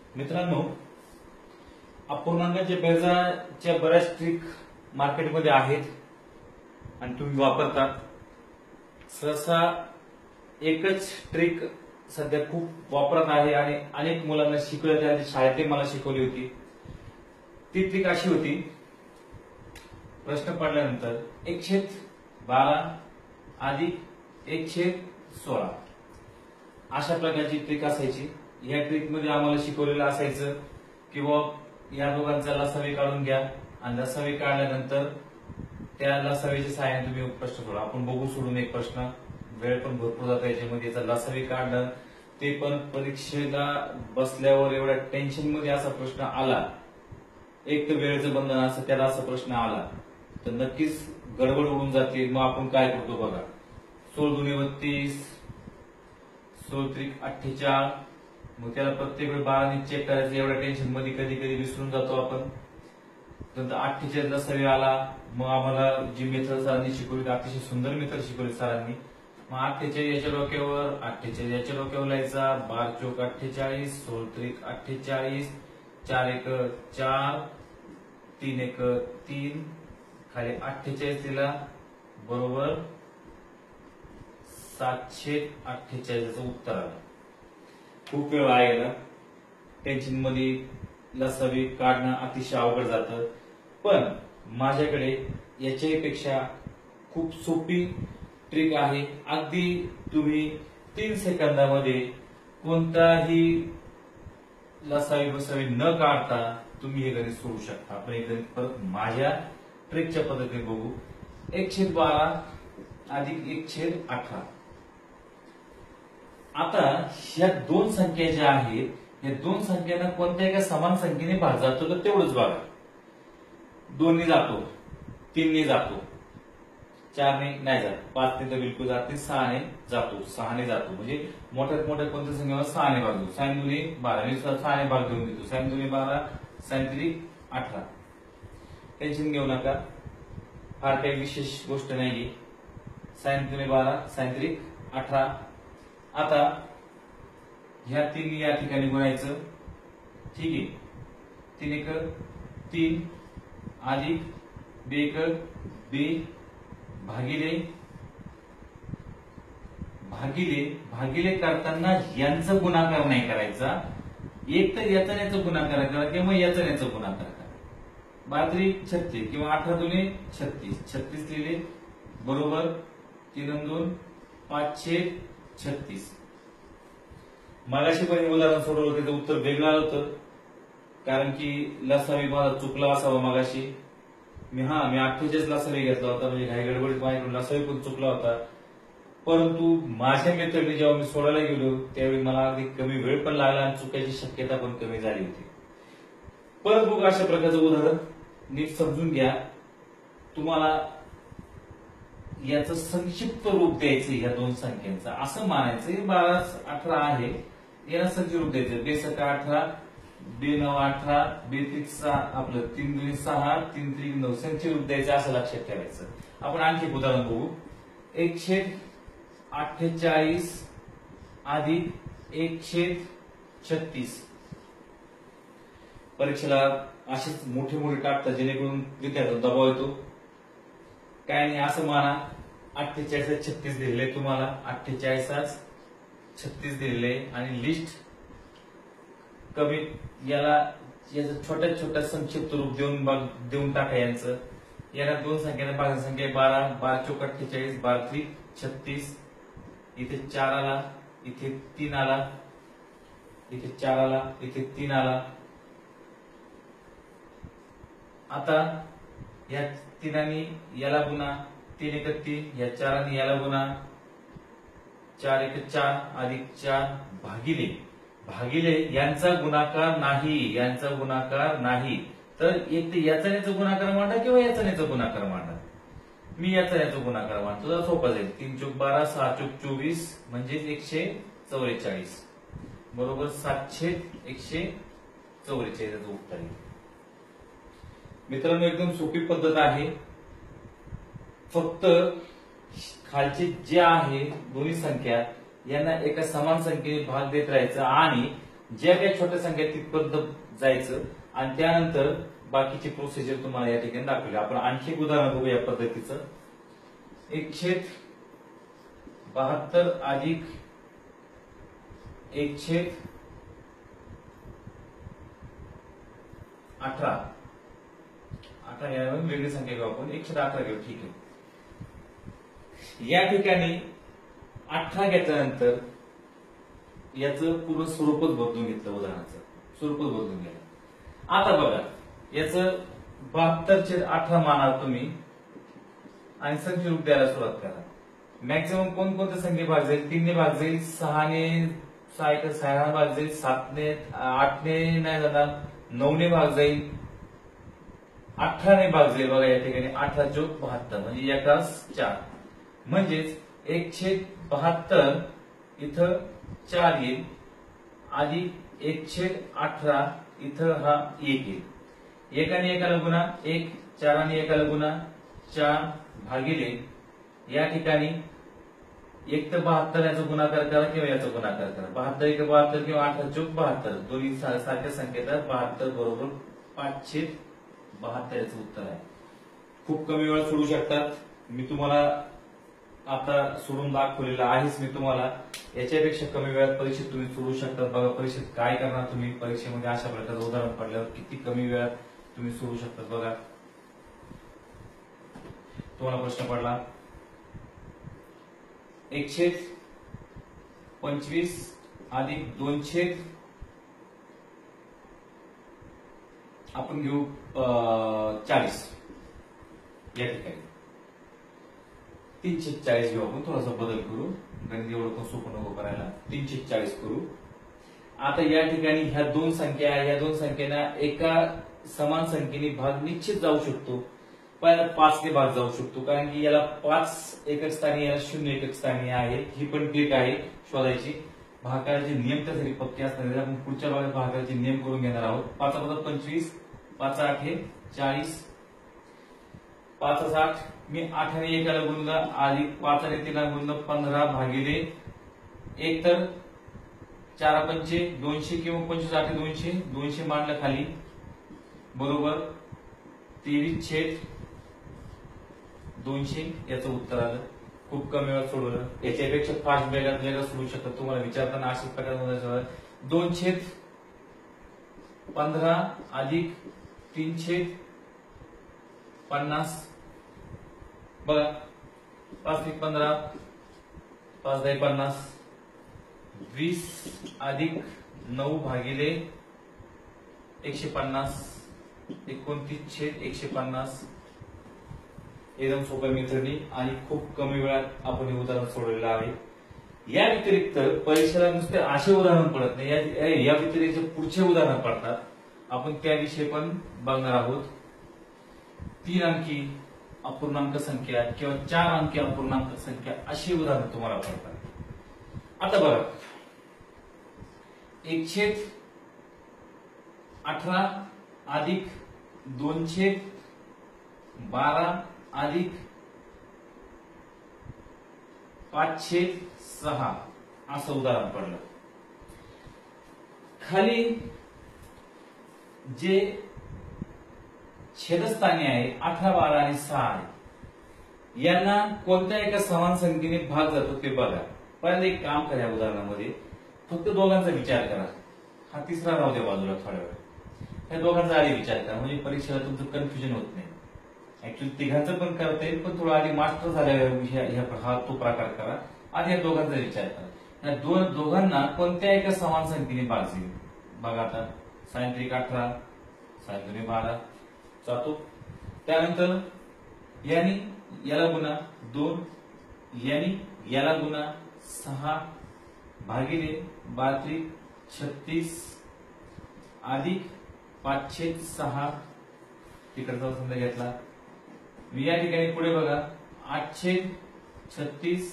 मित्रांनो, अपूर्णांकाच्या बेरजाच्या बऱ्याच ट्रिक मार्केटमध्ये आहेत आणि तुम्ही वापरता. सहसा एकच ट्रिक सध्या खूप वापरात आहे आणि अनेक मुलांना शिकवली, त्या शाळेत मला शिकवली होती. ती ट्रिक अशी होती, प्रश्न पडल्यानंतर 1/12 अधिक 1/16 अशा प्रकारची ट्रिक असायची. या ट्रिक मध्ये आम्हाला शिकवलेलं असायचं की या दोघांचा लसावी काढून घ्या आणि लसावी काढल्यानंतर त्या लसावीच्या सहाय्याने तुम्ही प्रश्न सोडवा. आपण बघू सोडून एक प्रश्न, वेळ पण भरपूर जाता याच्यामध्ये. याचा लसावी काढणं ते पण परीक्षेला बसल्यावर एवढ्या टेन्शन मध्ये असा प्रश्न आला, एक तर वेळेचं बंधन असं, त्याला असा प्रश्न आला तर नक्कीच गडबड उडून जाते. मग आपण काय करतो बघा, 16 × 32, 16 × 48, मग त्याला प्रत्येक वेळ 12 चेक करायचं. एवढ्या टेन्शन मध्ये कधी कधी विसरून जातो आपण. नंतर 48 लसावी आला, मग आम्हाला जी मेथड सरांनी शिकवली, अतिशय सुंदर मेथड शिकवली सरांनी. मग 48 याच्या डोक्यावर, 48 याच्या डोक्यावर लिहायचा, 12 चोक 48, 16 त्रिक 48, 4 एक 4, 3 एक 3, खाली 48 दिला, बरोबर 748 उत्तर आलं. खूप वेळ आहे ना, टेन्शन मध्ये लसावी काढणं अतिशय अवघड जातं. पण माझ्याकडे याच्यापेक्षा खूप सोपी ट्रिक आहे. अगदी तुम्ही 3 सेकंदामध्ये कोणताही लसावी बसावी न काढता तुम्ही हे गणित सोडू शकता. आपण हे गणित परत माझ्या ट्रिकच्या पद्धतीने बघू. 1/12 अधिक 1/18. आता ह्या दोन संख्या ज्या आहेत, या दोन संख्यांना कोणत्या एका समान संख्येने भाग जातो तर तेवढंच बघा. 2 ने जातो, 3 ने जातो, 4 ने नाही जात, 5 ने तर बिलकुल जात नाही, 6 ने जातो, 6 ने जातो. म्हणजे मोठ्यात मोठ्या कोणत्या संख्येला 6 ने भाग देतो. 6 दुने 12, मी 6 ने भाग देऊन देतो. 6 दुने 12, 6 त्रिक 18. टेन्शन घेऊ नका, फार काही विशेष गोष्ट नाही. 6 दुने 12, 6 त्रिक 18. आता ह्या 3 या ठिकाणी गुणायचं, ठीक आहे. 3 एक 3 अधिक 2 एक 2 भागिले भागिले भागिले करताना यांचा गुणाकार नाही करायचा, एक तर याचा याचा गुणाकार करा किंवा याचा याचा गुणाकार करा. 12 त्रिक 36 किंवा 18 दुने 36, 36 लिहिले, बरोबर 3 आणि 2 5/36. मगाशी पण उदाहरण सोडवलं, त्याचं उत्तर वेगळं आलं होतं, कारण की लसावी माझा चुकला असावा मगाशी. मी 48 लसावी घेतला होता, म्हणजे काही गडबडीत माझ्याकडून लसावी पण चुकला होता. परंतु माझ्या मेथडने जेव्हा मी सोडायला गेलो त्यावेळी मला अगदी कमी वेळ पण लागला आणि चुकायची शक्यता पण कमी झाली होती. परत बघू अशा प्रकारचं उदाहरण, नीट समजून घ्या. तुम्हाला याचं संक्षिप्त रूप द्यायचं ह्या दोन संख्यांचं, असं मानायचं 12/18 आहे, याला संक्षिप्त रूप द्यायचं. 2 × 18, 2 × 9 = 18, 2 त्रिक 6 आपलं 3 × 6, 3 त्रिक 9 संक्षिप्त रूप द्यायचं, असं लक्षात ठेवायचं. आपण आणखी एक उदाहरण बघू. 1/48 अधिक 1/36. परीक्षेला अशीच मोठी मोठी टाकतात जेणेकरून विद्यार्थ्यांना दबाव येतो. काय नाही, असं माना 48 36 दिलेले तुम्हाला, 48 36 दिलेले आणि लिस्ट कमी याला याचं छोट्या छोट्या संक्षिप्त रूप देऊन टाका यांचं. याला दोन संख्यांना भाग, संख्या 12, 12 चोक 48, 12 त्रिक 36. इथे 4 आला, इथे 3 आला, इथे 4 आला, इथे 3 आला. आता या 3 याला गुणा, 3 एक 3, या 4 याला गुणा, 4 एक 4 अधिक 4 भागिले भागिले यांचा गुणाकार नाही, यांचा गुणाकार नाही. तर एक तर याचा याचा गुणाकार मांडा किंवा याचा याचा गुणाकार मांडा. मी याचा याचा गुणाकार मांडतो, तर सोपा जाईल. 3 चोक 12, 6 चोक 24 म्हणजे 144, बरोबर 7/144 उत्तर आहे. मित्रांनो, एकदम सोपी पद्धत आहे. फक्त खालचे जे आहे दोन्ही संख्या यांना एका समान संख्येने भाग देत राहायचा आणि ज्या काही छोट्या संख्या तिथपर्यंत जायचं आणि त्यानंतर बाकीची प्रोसिजर तुम्हाला या ठिकाणी दाखवली. आपण आणखी एक उदाहरण बघू या पद्धतीचं. 1/72 अधिक 1/18 यावेळी वेगळी संख्या घेऊ आपण. 118 घेऊ. ठीक आहे. या ठिकाणी 18 घेतल्यानंतर याचं पूर्ण स्वरूपच बदलून घेतलं. उदाहरणाचं स्वरूपच बदलून गेलं. आता बघा याचं 72/18 माना तुम्ही आणि संख्या रूप द्यायला सुरुवात करा. मॅक्झिमम कोणकोणत्या संख्ये भाग जाईल? 3 ने भाग जाईल, 6 ने 6 भाग जाईल, 7 ने 8 ने नाही जाणार, 9 ने भाग जाईल, 18 ने भाग जाईल. बघा या ठिकाणी 18/72 म्हणजे एकास 4 म्हणजेच 1/72 इथं 4 येईल अधिक 1/18 इथं हा 1 येईल. एकाने एकाला गुणा 1, 4 एकाला गुणा 4 भागिले या ठिकाणी 1/72 याचा गुणाकार करा किंवा याचा गुणाकार करा. 72/72 किंवा 18/72 दोन्ही सारख्या संख्येत 72 बरोबर 5/72 याचं उत्तर आहे. खूप कमी वेळात सोडू शकतात. मी तुम्हाला आता सोडून दाखवलेलं आहेच. मी तुम्हाला याच्यापेक्षा कमी वेळात परीक्षेत तुम्ही सोडू शकतात. बघा परीक्षेत काय करणार तुम्ही. परीक्षेमध्ये अशा प्रकारचं उदाहरण पडल्यावर किती कमी वेळात तुम्ही सोडू शकतात. बघा तुम्हाला प्रश्न पडला 1/25 अधिक 2 आपण घेऊ 40 या ठिकाणी 340 घेऊ आपण. थोडासा बदल करू. गणित एवढं पण सोपं नको करायला. 340 करू. आता या ठिकाणी ह्या दोन संख्या आहे. या दोन संख्येना एका समान संख्येने भाग निश्चित जाऊ शकतो. पहिला 5 ने भाग जाऊ शकतो कारण की याला 5 एकक स्थानी याला 0 एकक स्थानी आहे. ही पण ट्रिक आहे शोधायची. भागाकाराचे नियम त्यासाठी पक्के असतात. आपण पुढच्या भागात भागाकाराचे नियम करून घेणार आहोत. 5/25 5/8 40 5/8 मी 8 ने एकाला गुणलं अधिक 5 ने 3 गुणलं 15 भागिले 1 तर 4×5 200 किंवा 25/8 200 200 मांडलं खाली बरोबर 23/200 याचं उत्तर आलं. खूप कमी वेळात सोडवलं. याच्यापेक्षा फास्ट वेगात सोडू शकतात. तुम्हाला विचारताना अशाच प्रकारे 2/15 अधिक 3/50 बघा 5×15 5×10 50 20 अधिक 9 भागिले 150 29/150 एकदम सोप्या मेथडनी आणि खूप कमी वेळात आपण हे उदाहरण सोडवलेलं आहे. या व्यतिरिक्त परीक्षेला नुसते असे उदाहरण पडत नाही. या व्यतिरिक्त पुढचे उदाहरण पडतात. आपण त्याविषयी पण बघणार आहोत. 3 अंकी अपूर्णांक संख्या किंवा 4 अंकी अपूर्णांक संख्या अशी उदाहरण तुम्हाला पडतात. आता बघा 1/18 अधिक 2/12 अधिक 5/6 असं उदाहरण पडलं. खाली जे छेदस्थानी आहे 18 12 आणि 6 आहे. यांना कोणत्या एका समान संख्येने भाग जातो ते बघा. पहिल्यांदा एक काम करा. या उदाहरणामध्ये फक्त दोघांचा विचार करा. हा तिसरा राहू द्या बाजूला थोड्या वेळ. या दोघांचा आधी विचार करा म्हणजे परीक्षेला तुमचं कन्फ्युजन होत नाही. ऍक्च्युअली तिघांचं पण करता येईल पण थोडं आधी मास्टर झाल्यावर हा तो प्रकार करा. आधी या दोघांचा विचार करा. या दोघांना कोणत्या एका समान संख्येने भाग जाईल बघा. आता sin 3 18 sin 2 12 जातो. त्यानंतर यानी याला गुणा 2 यानी याला गुणा 6 भागिले 32 36 अधिक 5/6 तिकडचा समजा घेतला. मी या ठिकाणी पुढे बघा 8/36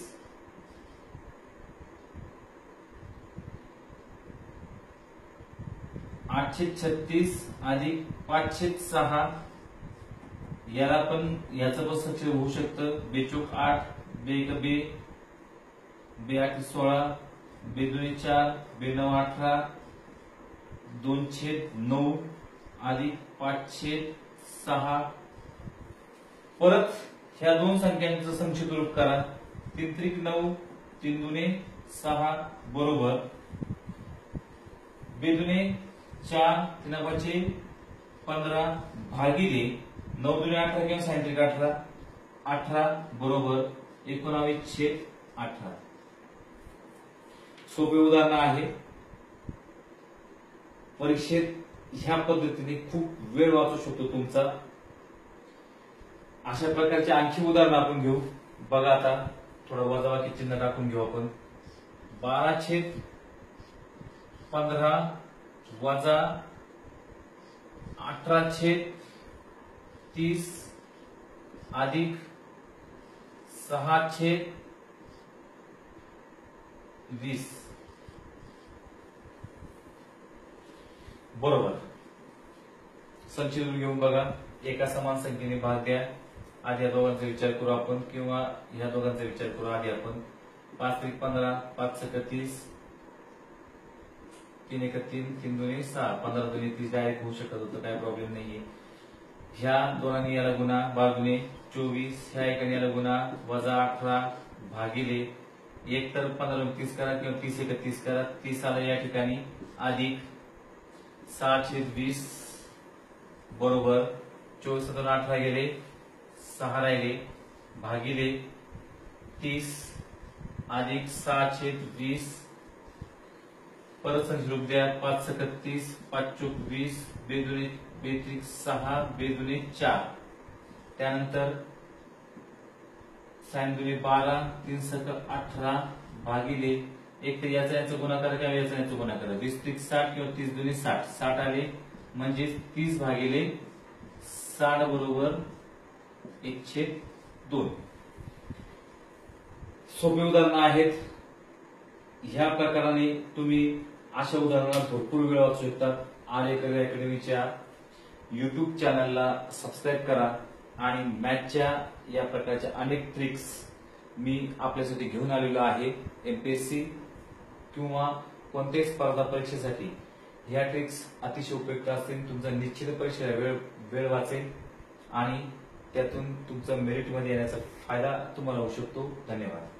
अधिक 5/6 याला पण याचं पण सक्षम होऊ शकतं. 2 8 2 2 2 8 16 2 2 4 2 9 18 2/9 अधिक 5/6 परत ह्या दोन संख्यांचं संक्षिप्त रूप करा 3 त्रिक 9 3 दुने 6 बरोबर 2 दुने 4 3 5 15 भागिले 9 दुने 18 किंवा सायंत्रिक 18 बरोबर 19/18 सोपे उदाहरण आहे। परीक्षेत ह्या पद्धतीने खूप वेळ वाचू शकतो तुमचा। अशा प्रकारचे आणखी उदाहरण आपण घेऊ। बघा आता थोडं वजाबाकी चिन्ह टाकून घेऊ आपण 12/15 वजा 18/30 अधिक 6/20 बरोबर संक्षिप्त घेऊन बघा एका समान संख्येने भाग द्या। आधी या दोघांचा विचार करू आपण किंवा ह्या दोघांचा विचार करू आधी आपण 5 त्रिक 15 5 छक 30 3 एक 3 3 दुने 6 15 दुने 30 डायरेक्ट होऊ शकत होतं काय प्रॉब्लेम नाहीये। ह्या दोघांनी याला गुणा 12 दुने 24 ह्या एकाने याला गुणा वजा 18 भागिले एक तर 15 दुने 30 करा किंवा 30 एक 30 करा 30 आला या ठिकाणी अधिक 6/20 बरोबर 24 2 18 गेले 6 राहिले भागिले 30 अधिक 6/20 परत संख्या रूप द्या 5 छक 30 5 चोक 20 बेदुने 6 बेदुने 4 त्यानंतर साइन दुने 12 3 छक 18 भागिले एक तर याचा गुणाकार किंवा याचा गुणाकार 20 त्रिक 60 किंवा 30 दुने 60 60 आले म्हणजे 30 भागिले 60 बरोबर 1/2 सोपे उदाहरण आहेत। ह्या प्रकाराने तुम्ही अशा उदाहरणात भरपूर वेळ वाचू शकता। आर्यकर अकॅडमीच्या YouTube चॅनलला सबस्क्राईब करा आणि मॅथच्या या प्रकारच्या अनेक ट्रिक्स मी आपल्यासाठी घेऊन आलेलो आहे। एमपीएससी किंवा कोणत्याही स्पर्धा परीक्षेसाठी ह्या ट्रिक्स अतिशय उपयुक्त असतील। तुमचा निश्चित परीक्षेला वेळ वाचेल आणि त्यातून तुमचा मेरिट मध्ये येण्याचा फायदा तुम्हाला होऊ शकतो। धन्यवाद।